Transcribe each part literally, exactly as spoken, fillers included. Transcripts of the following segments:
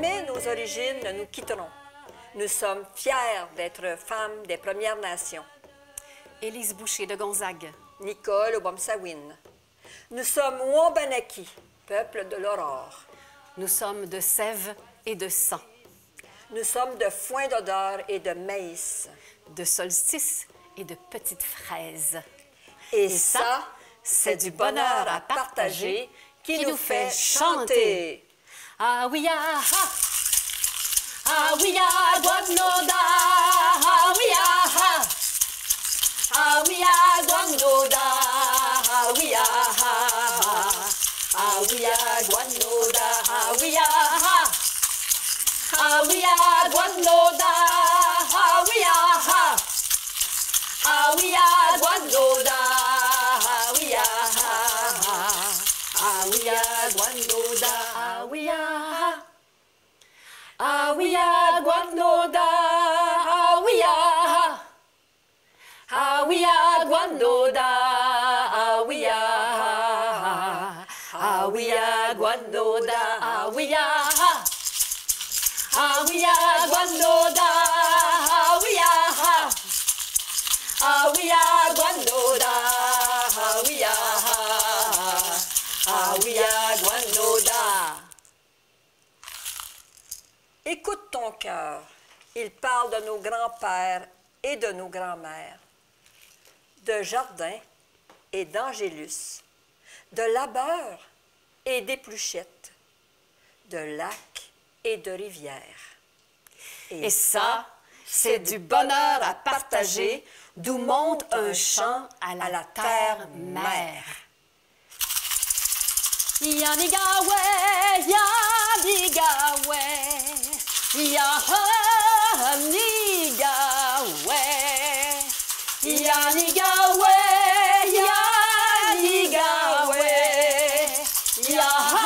jamais nos origines ne nous quitteront. Nous sommes fiers d'être femmes des Premières Nations. Élise Boucher de Gonzague. Nicole Obomsawin. Nous sommes Wabanaki, peuple de l'aurore. Nous sommes de sève et de sang. Nous sommes de foin d'odeur et de maïs. De solstice et de petites fraises. Et, et ça, c'est du bonheur à partager qui, qui nous fait chanter. Ah oui, ah, ah. Ah oui, ah, Guanoda. Ah oui, ah, ah. Ah oui, ah, Guanoda. Ah oui, ah, ah. Ah oui, ah, Guanoda. Ah oui, ah, ah. Ah oui, ah, Guanoda. Ah oui, ah, ah. Ah oui, ah, Guanoda. Ah oui, ah, ah. Ah oui, ah, Guanoda. Ah oui, ah. Ah oui, ah, Guanoda. Ah oui, ah. Ah oui, ah, Guanoda. Ah oui, ah. Ah oui, ah, Guanoda. Ah oui, ah. Ah oui, ah, Guanoda. Ah oui, ah. Ah oui, ah, Guanoda. Ah oui, ah. Ah oui, ah, Guanoda. Écoute ton cœur. Il parle de nos grands-pères et de nos grands-mères, de jardins et d'angélus, de labeur et d'épluchettes, de lacs et de rivières. Et, et ça, c'est du bonheur à partager, d'où monte un chant à la, à la terre-mère. Yanigawe, Yanigawe, Yanigawe, Yanigawe, Yanigawe, Yanigawe.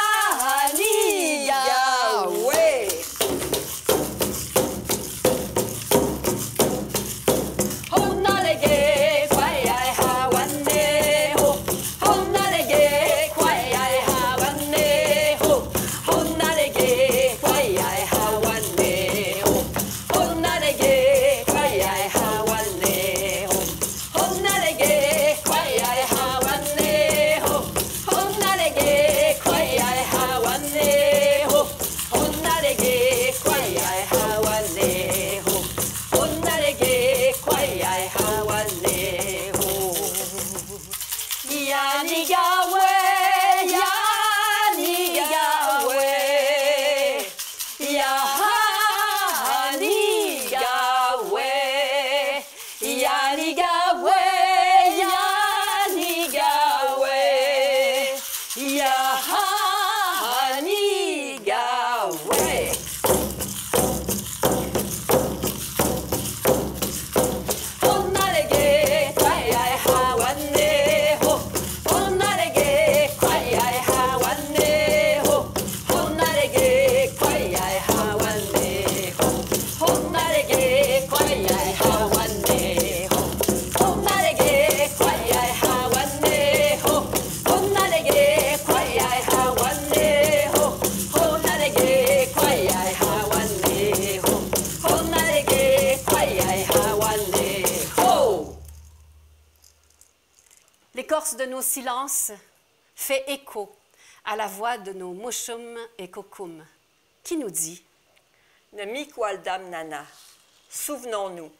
L'écorce de nos silences fait écho à la voix de nos mouchoum et kokoum, qui nous dit Nemikwaldam Nana, souvenons-nous.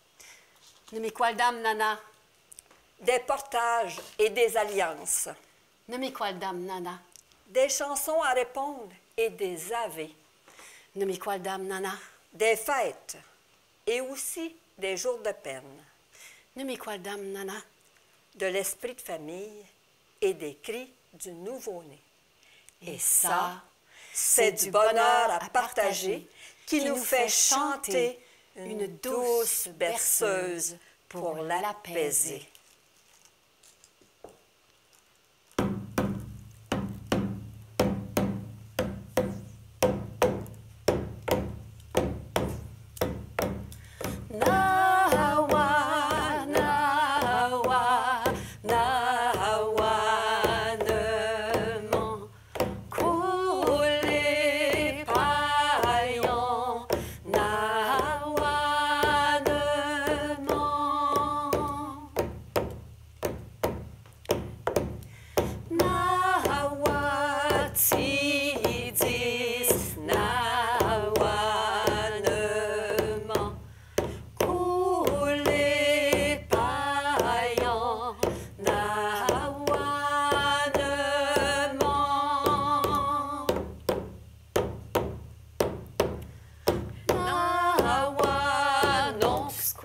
Nemikwaldam Nana. Des portages et des alliances. Nemikwaldam Nana. Des chansons à répondre et des avés. Nemikwaldam Nana. Des fêtes et aussi des jours de peine. Nemikwaldam Nana. De l'esprit de famille et des cris du nouveau-né. Et ça, c'est du bonheur à partager qui nous fait chanter une douce berceuse pour l'apaiser. Pas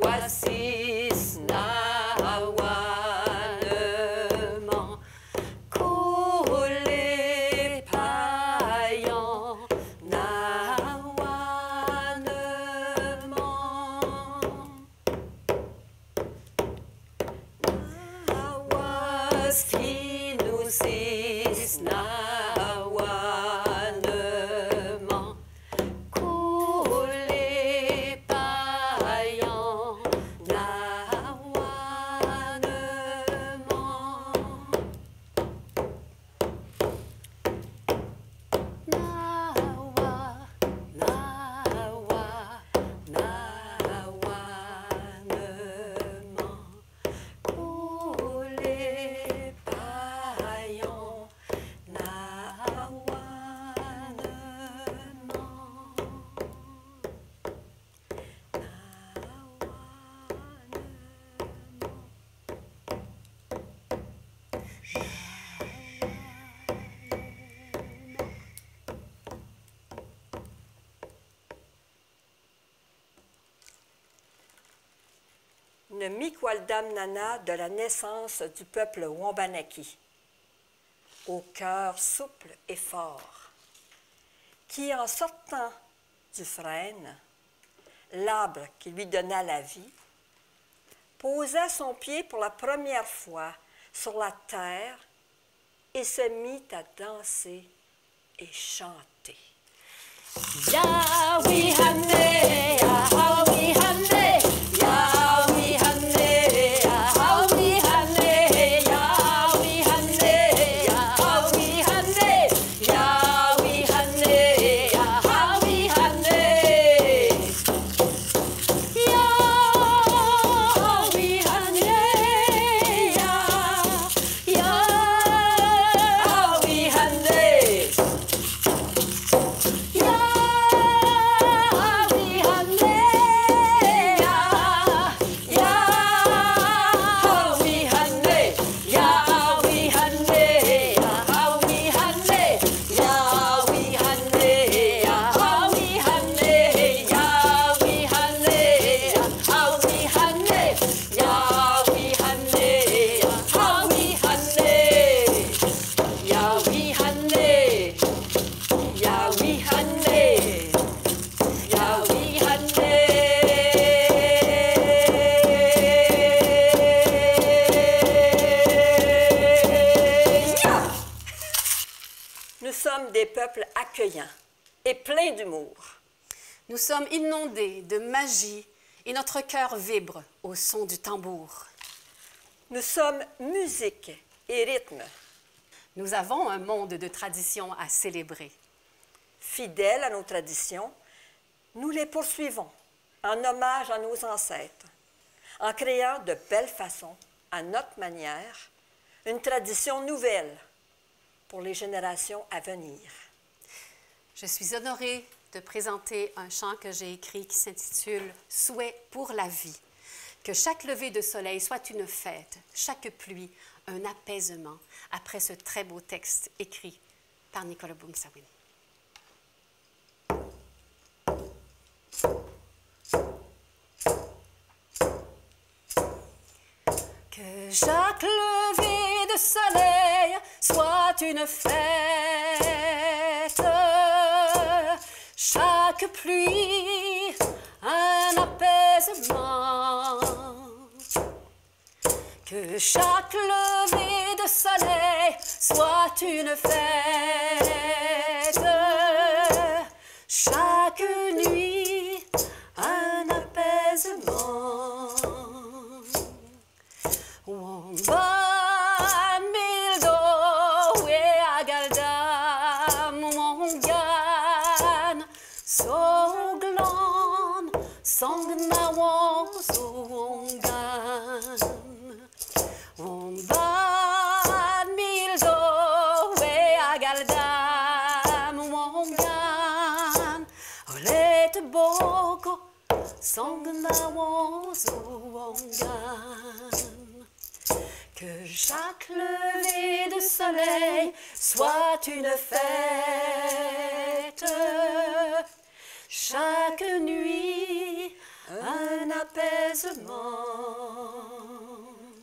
wasis nawanement, coulé paillant nawanement. Nawas finusis nawanement, coulé paillant nawanement. Nawa, nawa, nawanement, coulé paillant Une Mikwaldam Nana de la naissance du peuple Wabanaki, au cœur souple et fort, qui en sortant du frêne, l'arbre qui lui donna la vie, posa son pied pour la première fois sur la terre et se mit à danser et chanter. Yahweh Hane, Yahweh Hane, Yahweh Hane, Yahweh Hane, Yahweh Hane, Yahweh Hane, Yahweh Hane, Yahweh Hane. Yahweh Hane, Yahweh Hane. Nous sommes des peuples accueillants et pleins d'humour. Nous sommes inondés de magie et notre cœur vibre au son du tambour. Nous sommes musique et rythme. Nous avons un monde de traditions à célébrer. Fidèles à nos traditions, nous les poursuivons en hommage à nos ancêtres, en créant de belles façons, à notre manière, une tradition nouvelle pour les générations à venir. Je suis honorée de présenter un chant que j'ai écrit qui s'intitule « Souhait pour la vie ». Que chaque lever de soleil soit une fête, chaque pluie un apaisement, après ce très beau texte écrit par Nicolas Boumsawin. Que chaque lever de soleil soit une fête, chaque pluie un apaisement. Que chaque lever de soleil soit une fête, chaque nuit un apaisement. Womban mildo we agaldam wongan soglan songnawon sowongan. Womban mildo we agaldam wongan olet boko songnawon sowongan. Que chaque lever de soleil soit une fête, chaque nuit un apaisement.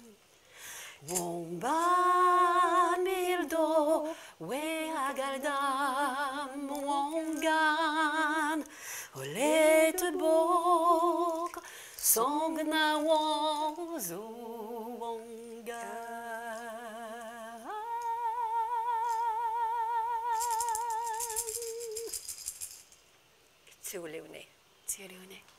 Womba mildo we agaldam wongan olete bok songna wonzu wongan. Tsiuleune. Tsiuleune.